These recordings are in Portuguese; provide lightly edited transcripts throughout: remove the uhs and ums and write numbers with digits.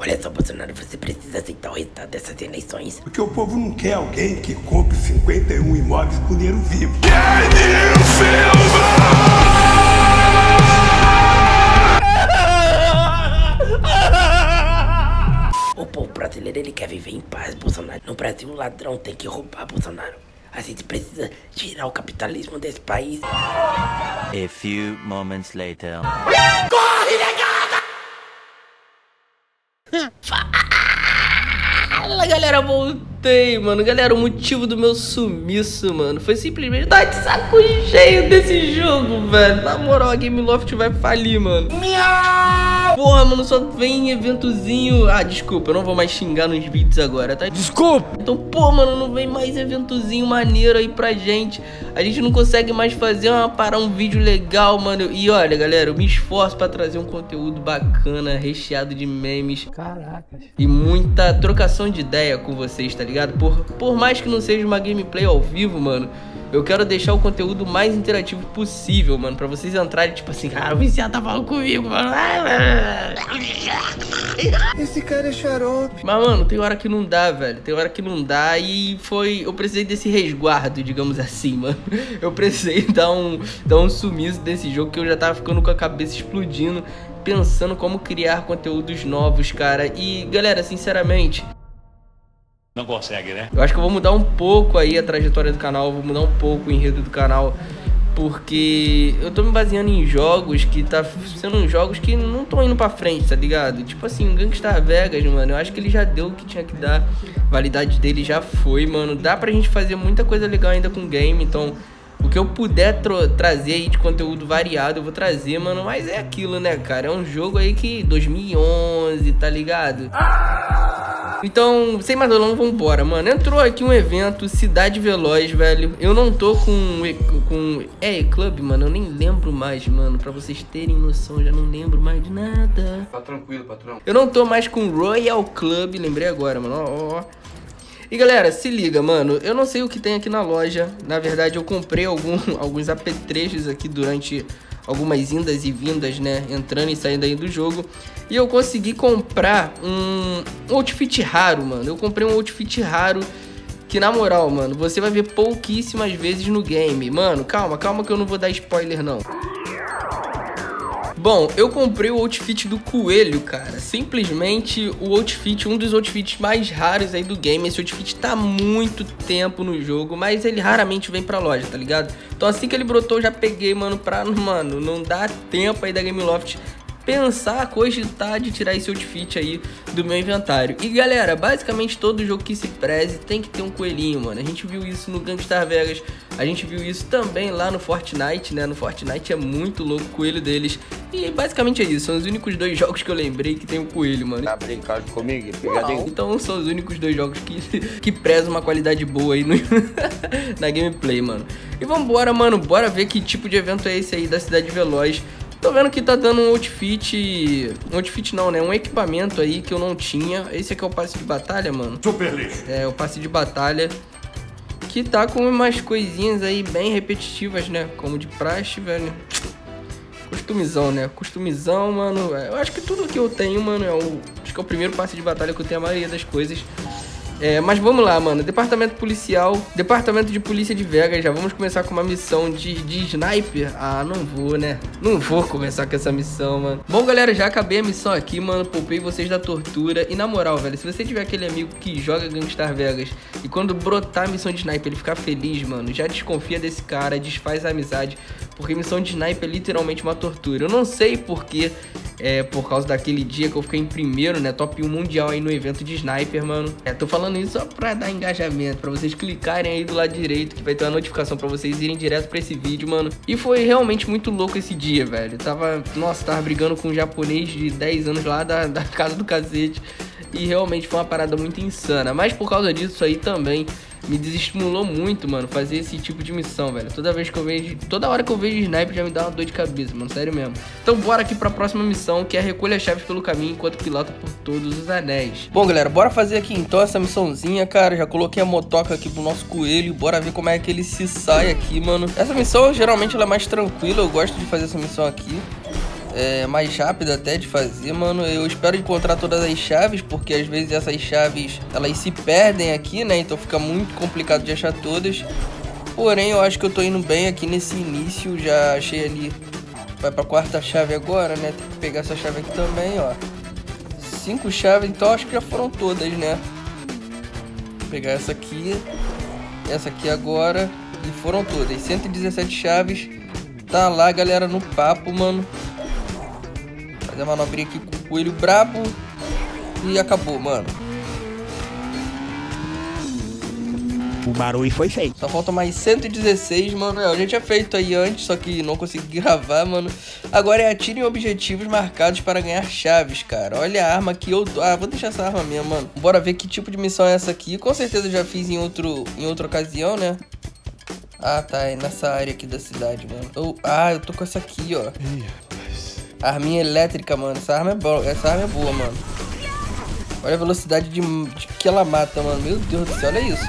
Olha só, Bolsonaro, você precisa aceitar o resultado dessas eleições. Porque o povo não quer alguém que compre 51 imóveis com dinheiro vivo. O povo brasileiro, ele quer viver em paz, Bolsonaro. No Brasil, o ladrão tem que roubar, Bolsonaro. A gente precisa tirar o capitalismo desse país. A few moments later. Corre, negada! Fala, galera, voltei, mano. Galera, o motivo do meu sumiço, mano, foi simplesmente estar de saco cheio desse jogo, velho. Na moral, a Gameloft vai falir, mano. Porra, mano, só vem eventozinho. Ah, desculpa, eu não vou mais xingar nos vídeos agora, tá? Desculpa! Então, pô, mano, não vem mais eventozinho maneiro aí pra gente. A gente não consegue mais fazer um vídeo legal, mano. E olha, galera, eu me esforço pra trazer um conteúdo bacana, recheado de memes. Caracas. E muita trocação de ideia com vocês, tá ligado? Por mais que não seja uma gameplay ao vivo, mano, eu quero deixar o conteúdo mais interativo possível, mano. Pra vocês entrarem, tipo assim, cara, o viciado tá falando comigo, mano. Esse cara é xarope. Mas, mano, tem hora que não dá, velho. Tem hora que não dá e eu precisei desse resguardo, digamos assim, mano. Eu precisei dar um sumiço desse jogo que eu já tava ficando com a cabeça explodindo, pensando como criar conteúdos novos, cara. E, galera, sinceramente, não consegue, né? eu acho que eu vou mudar um pouco aí a trajetória do canal, vou mudar um pouco o enredo do canal, porque eu tô me baseando em jogos que tá sendo jogos que não estão indo pra frente, tá ligado? Tipo assim, o Gangstar Vegas, mano, eu acho que ele já deu o que tinha que dar, a validade dele já foi, mano. Dá pra gente fazer muita coisa legal ainda com o game, então o que eu puder trazer aí de conteúdo variado eu vou trazer, mano. Mas é aquilo, né, cara? É um jogo aí que 2011, tá ligado? Então, sem mais delongas, vambora, mano. Entrou aqui um evento, Cidade Veloz, velho. Eu não tô com E-Club, mano. Eu nem lembro mais, mano. Pra vocês terem noção, eu já não lembro mais de nada. Tá tranquilo, patrão. Eu não tô mais com Royal Club, lembrei agora, mano. Ó. E galera, se liga, mano, eu não sei o que tem aqui na loja. Na verdade, eu comprei alguns apetrechos aqui durante algumas indas e vindas, né, entrando e saindo aí do jogo. E eu consegui comprar um outfit raro, mano. Eu comprei um outfit raro que, na moral, mano, você vai ver pouquíssimas vezes no game. Mano, calma que eu não vou dar spoiler, não. Bom, eu comprei o outfit do coelho, cara. Simplesmente o outfit, um dos outfits mais raros aí do game. Esse outfit tá há muito tempo no jogo, mas ele raramente vem pra loja, tá ligado? Então assim que ele brotou, eu já peguei, mano, mano, não dá tempo aí da Gameloft pensar, cogitar de tirar esse outfit aí do meu inventário. E galera, basicamente todo jogo que se preze tem que ter um coelhinho, mano. A gente viu isso no Gangstar Vegas, a gente viu isso também lá no Fortnite, né? No Fortnite é muito louco o coelho deles. E basicamente é isso, são os únicos dois jogos que eu lembrei que tem um coelho, mano. Tá brincando comigo? Pegadinho. Então são os únicos dois jogos que prezam uma qualidade boa aí na gameplay, mano. E vambora, mano, bora ver que tipo de evento é esse aí da Cidade Veloz. Tô vendo que tá dando um outfit não, né? Um equipamento aí que eu não tinha. Esse aqui é o passe de batalha, mano. Super lixo. É, o passe de batalha. Que tá com umas coisinhas aí bem repetitivas, né? Como de praxe, velho. Customizão, né? Customizão, mano. Eu acho que tudo que eu tenho, mano, acho que é o primeiro passe de batalha que eu tenho a maioria das coisas. Mas vamos lá, mano. Departamento policial, departamento de polícia de Vegas. Já vamos começar com uma missão de sniper. Ah, não vou, né? Não vou começar com essa missão, mano. Bom, galera, já acabei a missão aqui, mano. Poupei vocês da tortura. E na moral, velho, se você tiver aquele amigo que joga Gangstar Vegas e quando brotar a missão de sniper ele ficar feliz, mano, já desconfia desse cara, desfaz a amizade, porque missão de sniper é literalmente uma tortura. Eu não sei porquê, por causa daquele dia que eu fiquei em primeiro, né, top 1 mundial aí no evento de sniper, mano. Tô falando isso só pra dar engajamento, pra vocês clicarem aí do lado direito, que vai ter uma notificação pra vocês irem direto pra esse vídeo, mano. E foi realmente muito louco esse dia, velho. Tava brigando com um japonês de 10 anos lá da casa do cacete. E realmente foi uma parada muito insana. Mas por causa disso aí também me desestimulou muito, mano, fazer esse tipo de missão, velho. Toda hora que eu vejo sniper já me dá uma dor de cabeça, mano, sério mesmo. Então bora aqui pra próxima missão, que é recolha as chaves pelo caminho enquanto pilota por todos os anéis. Bom, galera, bora fazer aqui então essa missãozinha, cara. Já coloquei a motoca aqui pro nosso coelho, bora ver como é que ele se sai aqui, mano. Essa missão, geralmente, ela é mais tranquila, eu gosto de fazer essa missão aqui. mais rápida até de fazer, mano. Eu espero encontrar todas as chaves, porque às vezes essas chaves, elas se perdem aqui, né? Então fica muito complicado de achar todas. Porém, eu acho que eu tô indo bem aqui nesse início. Já achei ali. Vai pra quarta chave agora, né? Tem que pegar essa chave aqui também, ó. 5 chaves, então acho que já foram todas, né? Vou pegar essa aqui agora. E foram todas. 117 chaves. Tá lá, galera, no papo, mano. Fazer a manobrinha aqui com o coelho brabo. E acabou, mano. O barulho foi feito. Só falta mais 116, mano. Eu já tinha feito aí antes, só que não consegui gravar, mano. Agora é atire em objetivos marcados para ganhar chaves, cara. Olha a arma que eu tô... Ah, vou deixar essa arma mesmo, mano. Bora ver que tipo de missão é essa aqui. Com certeza eu já fiz em outra ocasião, né? Ah, tá. É nessa área aqui da cidade, mano. Eu tô com essa aqui, ó. Arminha elétrica, mano. Essa arma é boa, mano. Olha a velocidade de que ela mata, mano. Meu Deus do céu, olha isso.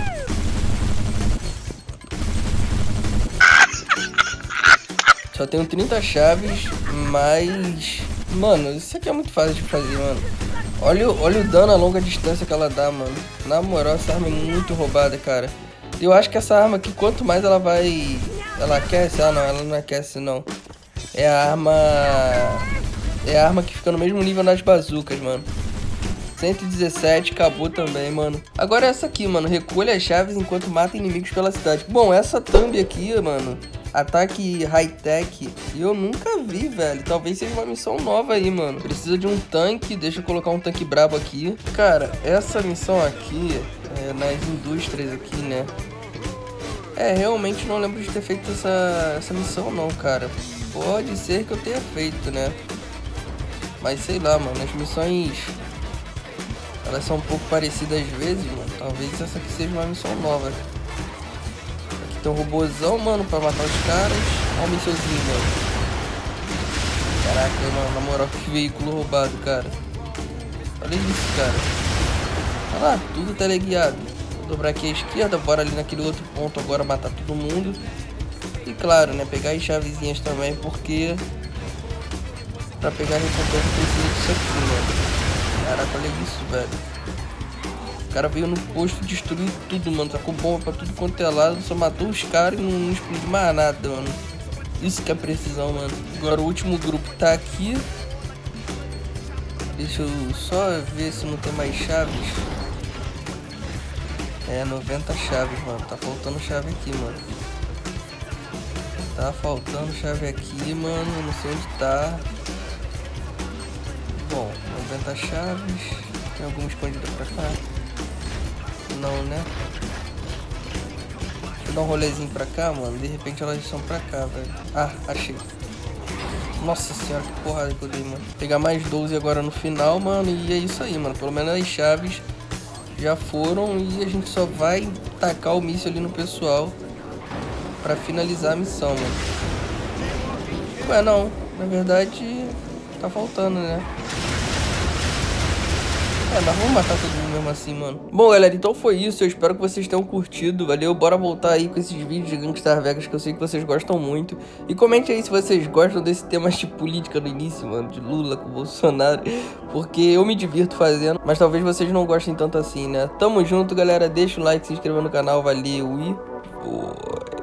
Só tenho 30 chaves, mas... Mano, isso aqui é muito fácil de fazer, mano. Olha o dano a longa distância que ela dá, mano. Na moral, essa arma é muito roubada, cara. Eu acho que essa arma aqui, quanto mais ela vai... Ela aquece? Ah, não, ela não aquece, não. É a arma que fica no mesmo nível nas bazucas, mano. 117, acabou também, mano. Agora essa aqui, mano. Recolha as chaves enquanto mata inimigos pela cidade. Bom, essa thumb aqui, mano... Ataque high-tech, eu nunca vi, velho. Talvez seja uma missão nova aí, mano. Precisa de um tanque, deixa eu colocar um tanque brabo aqui. Cara, essa missão aqui, nas indústrias aqui, né? Realmente não lembro de ter feito essa missão não, cara. Pode ser que eu tenha feito, né? Mas sei lá, mano, as missões... Elas são um pouco parecidas às vezes, mano. Talvez essa aqui seja uma missão nova. Tem um robôzão, mano, pra matar os caras. Olha o mísselzinho, mano. Caraca, mano, na moral, que veículo roubado, cara. Olha isso, cara. Olha lá, tudo teleguiado. Vou dobrar aqui à esquerda, bora ali naquele outro ponto agora matar todo mundo. E claro, né, pegar as chavezinhas também, porque... Pra pegar a recompensa precisa disso aqui, mano. Caraca, olha isso, velho. O cara veio no posto, destruiu tudo, mano. Tacou bomba pra tudo quanto é lado. Só matou os caras e não explodiu mais nada, mano. Isso que é precisão, mano. Agora o último grupo tá aqui. Deixa eu só ver se não tem mais chaves. 90 chaves, mano. Tá faltando chave aqui, mano. Tá faltando chave aqui, mano. Não sei onde tá. Bom, 90 chaves. Tem alguma escondida pra cá? Não, né? Deixa eu dar um rolezinho pra cá, mano. De repente elas são pra cá, velho. Ah, achei. Nossa senhora, que porrada que eu dei, mano. Vou pegar mais 12 agora no final, mano. E é isso aí, mano. Pelo menos as chaves já foram. E a gente só vai tacar o míssil ali no pessoal pra finalizar a missão, mano. Ué, não. Na verdade, tá faltando, né? Mas vamos matar todo mundo mesmo assim, mano. Bom, galera, então foi isso. Eu espero que vocês tenham curtido. Valeu, bora voltar aí com esses vídeos de Gangstar Vegas, que eu sei que vocês gostam muito. E comente aí se vocês gostam desse tema de política no início, mano. De Lula com Bolsonaro. Porque eu me divirto fazendo. Mas talvez vocês não gostem tanto assim, né? Tamo junto, galera. Deixa o like, se inscreva no canal. Valeu e...